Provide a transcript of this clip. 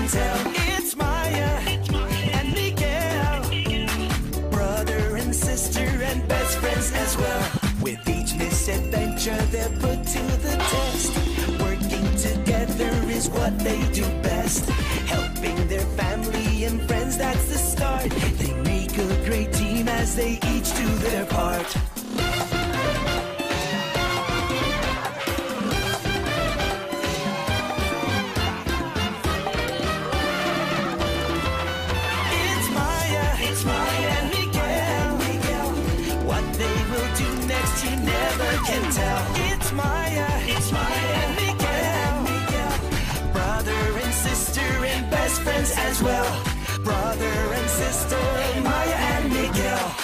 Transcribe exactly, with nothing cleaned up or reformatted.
can tell. It's Maya and Miguel, brother and sister and best friends as well. With each misadventure they're put to the test. Working together is what they do best. Helping their family and friends, that's the start. They make a great team as they each do their part. It's Maya, it's Maya and Miguel. What they will do next you never can tell. It's Maya, it's Maya and Miguel, brother and sister and best friends as well. Brother and sister, Maya and Miguel.